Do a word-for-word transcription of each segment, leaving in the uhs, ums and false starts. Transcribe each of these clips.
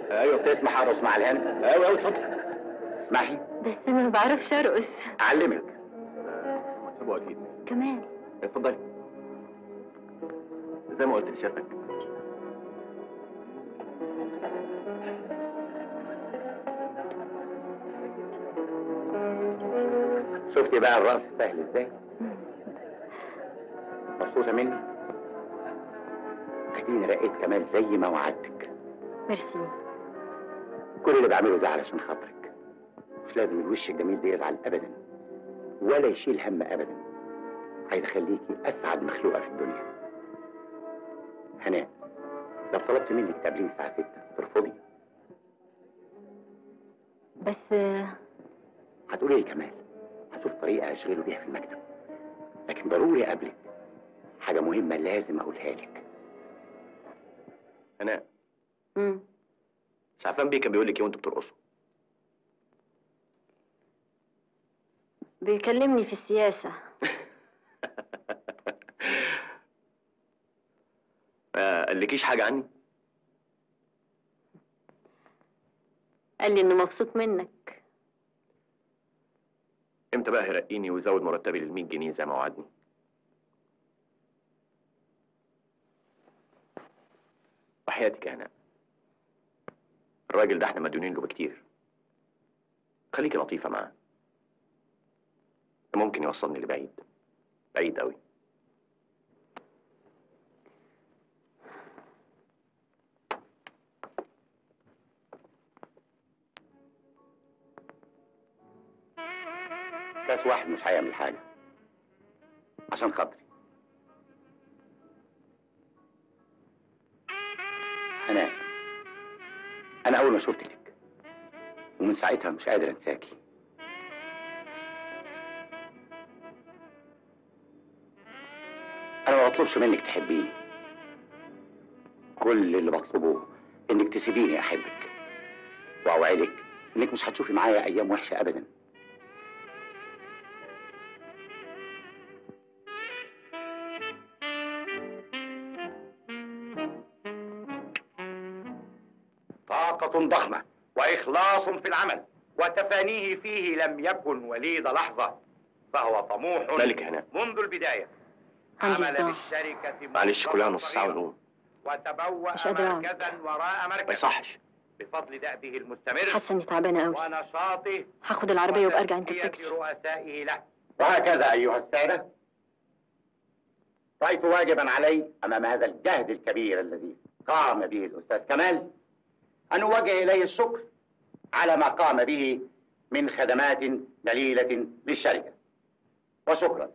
ايوه بتسمح ارقص مع الهند؟ ايوه ايوه اتفضل. اسمحي. بس انا ما بعرفش ارقص. اعلمك. مكسبه اكيد. كمان. اتفضلي. زي ما قلت لسيادتك. شفتي بقى الرقص سهل ازاي؟ مبسوطة مني؟ اديني رقيت كمال زي ما وعدتك. ميرسي. كل اللي بعمله ده علشان خاطرك. مش لازم الوش الجميل ده يزعل ابدا ولا يشيل هم ابدا. عايز اخليكي اسعد مخلوقة في الدنيا. هناء، لو طلبت منك تقابليني الساعة ستة ترفضي؟ بس هتقولي لي كمال هشوف طريقة اشغله بيها في المكتب، لكن ضروري اقابلك. حاجة مهمة لازم اقولها لك. هناء. امم سعفان بيه كان بيقول لك ايه وانتوا بترقصوا؟ بيكلمني في السياسة. ما قالكيش حاجة عني؟ قال لي انه مبسوط منك. امتى بقى هيرقيني ويزود مرتبي لل مية جنيه زي ما وعدني؟ وحياتك يا هناء، الراجل ده احنا مديونين له بكتير. خليكي لطيفة معاه، ممكن يوصلني لبعيد، بعيد قوي. كاس واحد مش هيعمل حاجة عشان خاطري. هناء، أنا أول ما شفتك ومن ساعتها مش قادر أنساكي. أنا ما بطلبش منك تحبيني، كل اللي بطلبه إنك تسيبيني أحبك، وأوعدك إنك مش هتشوفي معايا أيام وحشة أبداً. طاقة ضخمة وإخلاص في العمل وتفانيه فيه لم يكن وليد لحظة، فهو طموح ملك هنا منذ البداية. عمل بالشركة معلش كلها نص ساعة ونقوم. وتبوأ مركزا وراء مركز. ما يصحش. بفضل دأبه المستمر. حاسة اني تعبانة قوي. ونشاطه. هاخد العربية وبرجع انت التاكسي. رؤسائه له. وهكذا أيها السادة، رأيت واجبا علي أمام هذا الجهد الكبير الذي قام به الأستاذ كمال أن أوجه إليه الشكر على ما قام به من خدمات جليلة للشركة. وشكرا.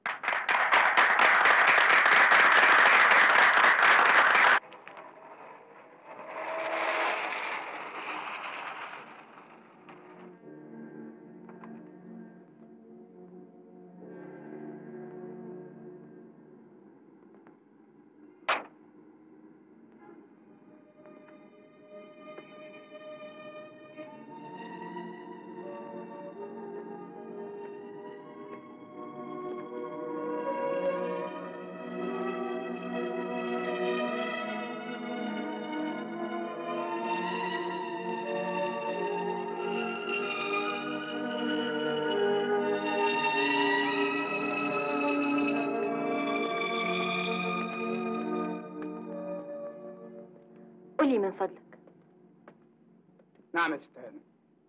قولي من فضلك. نعم يا ست هانم.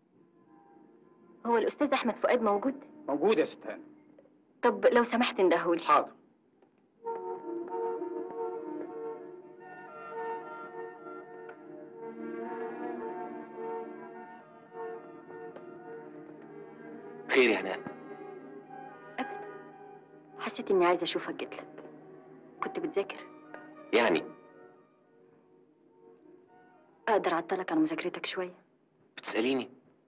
هو الأستاذ أحمد فؤاد موجود؟ موجود يا ست هانم. طب لو سمحت اندهولي. حاضر. خير يا هناء؟ أبدا، حسيت إني عايزة أشوفك جيت لك. كنت بتذاكر؟ يعني أقدر أعطلك عن مذاكرتك شوية؟ بتسأليني؟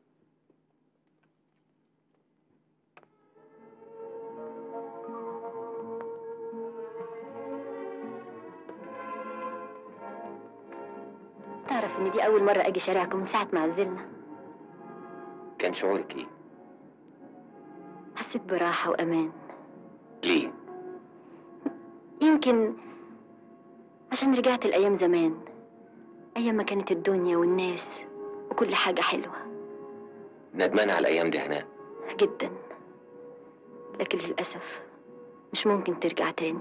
تعرف إن دي أول مرة أجي شارعكم من ساعة ما عزلنا. كان شعورك إيه؟ حسيت براحة وأمان. ليه؟ يمكن عشان رجعت الأيام زمان أيام ما كانت الدنيا والناس وكل حاجة حلوة. ندمانة على الأيام دي هناء؟ جدا، لكن للأسف مش ممكن ترجع تاني.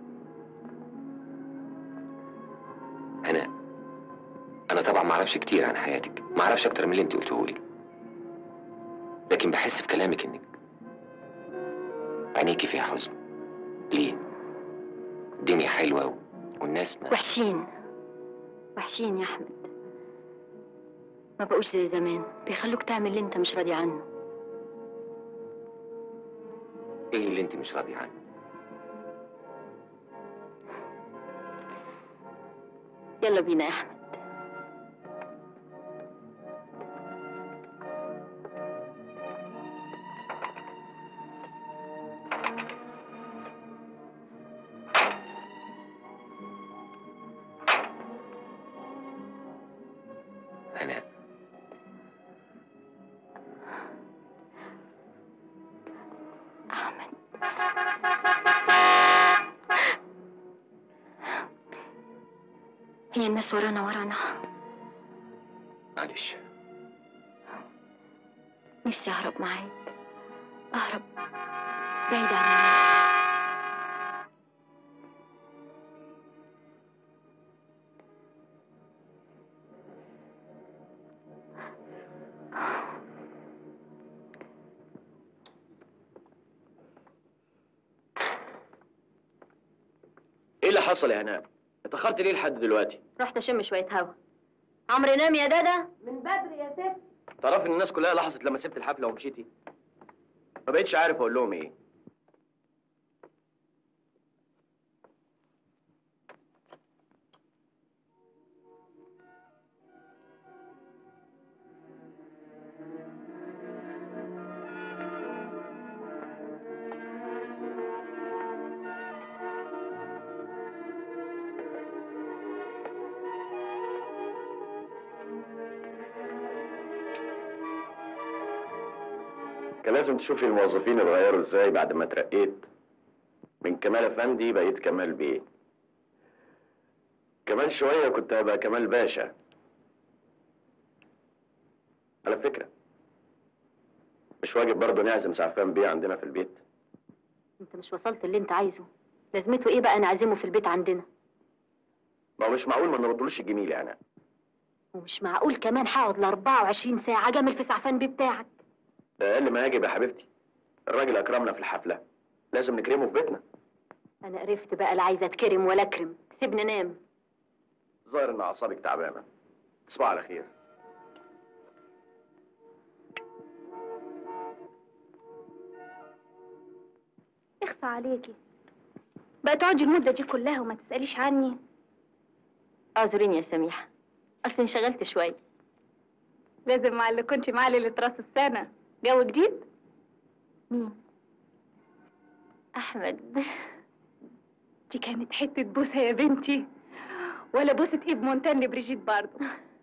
هناء، أنا طبعا ما أعرفش كتير عن حياتك، ما أعرفش أكتر من اللي أنت قلته لي، لكن بحس في كلامك إنك عينيكي فيها حزن. ليه؟ الدنيا حلوة والناس ما وحشين وحشين يا أحمد، ما بقوش زي زمان، بيخلوك تعمل اللي أنت مش راضي عنه. إيه اللي أنت مش راضية عنه؟ يلا بينا يا أحمد. هناء، أحمد، هي الناس ورانا ورانا. معلش. نفسي أهرب معاك، أهرب بعيد عن الناس. ايه اللي حصل يا هناء؟ اتأخرت ليه لحد دلوقتي؟ رحت أشم شوية هوا. عمرو نام يا دادا؟ من بدري يا ست. تعرفي ان الناس كلها لاحظت لما سبت الحفلة ومشيتي؟ ما بقتش عارف اقول لهم ايه. كان لازم تشوفي الموظفين اتغيروا ازاي بعد ما اترقيت من كمال افندي بقيت كمال بيه. كمان شويه كنت هبقى كمال باشا. على فكره، مش واجب برضه نعزم سعفان بيه عندنا في البيت؟ أنت مش وصلت اللي أنت عايزه، لازمته إيه بقى نعزمه في البيت عندنا؟ ما هو مش معقول ما نردلوش الجميل يعني. ومش معقول كمان هقعد ل أربعة وعشرين ساعة جامل في سعفان بيه بتاعك. ده اقل ما يجب يا حبيبتي. الراجل اكرمنا في الحفله، لازم نكرمه في بيتنا. أنا قرفت بقى، لا عايزة أتكرم ولا أكرم، سيبني نام. ظاهر ان اعصابك تعبانه. تصبح على خير. اخفى عليكي بقى تقعدي المدة دي كلها وما تسأليش عني. اعذريني يا سميحة، أصل انشغلت شوية. لازم مع اللي كنتي معاه ليلة راس السنة جو جديد. مين؟ أحمد. دي كانت حتة بوسة يا بنتي، ولا بوسة إيب مونتان لبريجيت برضه.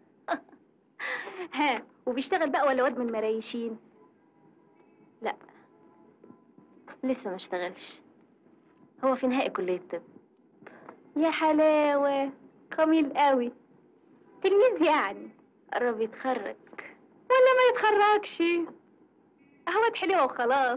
ها، وبيشتغل بقى ولا واد من المريشين؟ لا لسه ما اشتغلش، هو في نهائي كلية طب. يا حلاوة، جميل قوي. تلميذ يعني؟ قرب يتخرج. ولا ما يتخرجش، اهوت حلوة وخلاص.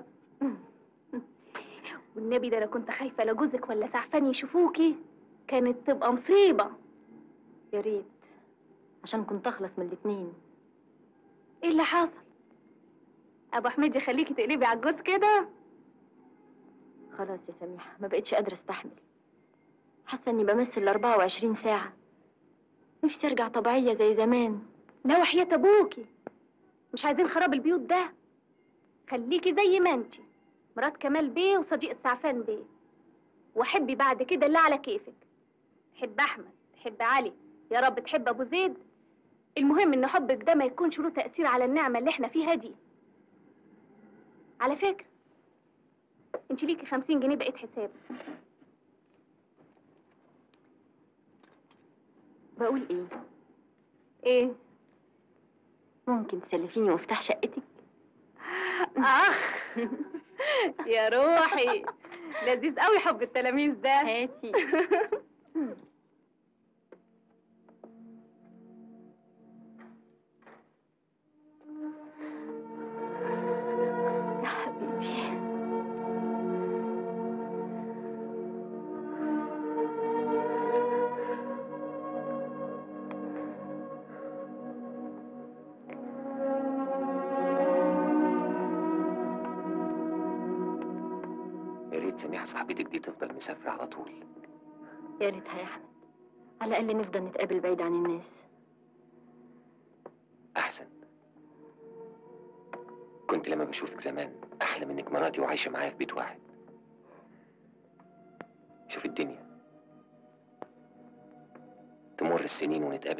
والنبي ده انا كنت خايفة لا جوزك ولا سعفان يشوفوكي، كانت تبقى مصيبة. يا ريت، عشان كنت اخلص من الاتنين. ايه اللي حصل؟ ابو حميد يخليكي تقلبي على الجوز كده؟ خلاص يا سميحة، ما بقتش قادرة استحمل. حاسة اني بمثل ال أربعة وعشرين ساعة، نفسي ارجع طبيعية زي زمان. لا وحياة ابوكي، مش عايزين خراب البيوت ده. خليكي زي ما انتي، مرات كمال بيه وصديقة سعفان بيه، وحبي بعد كده اللي على كيفك. تحب احمد، تحب علي، يا رب تحب ابو زيد. المهم ان حبك ده ما يكونش له تأثير على النعمة اللي احنا فيها دي. على فكرة انتي ليكي خمسين جنيه بقيت حساب. بقول ايه؟ ايه؟ ممكن تسلفيني مفتاح شقتك؟ اخ يا روحي، لذيذ قوي حب التلاميذ ده. هاتي. ريت سميحة صاحبتك دي تفضل مسافرة على طول. يا ريتها يا احمد، على الاقل نفضل نتقابل بعيد عن الناس. أحسن. كنت لما بشوفك زمان أحلم إنك مراتي وعايشة معايا في بيت واحد. شوف الدنيا، تمر السنين ونتقابل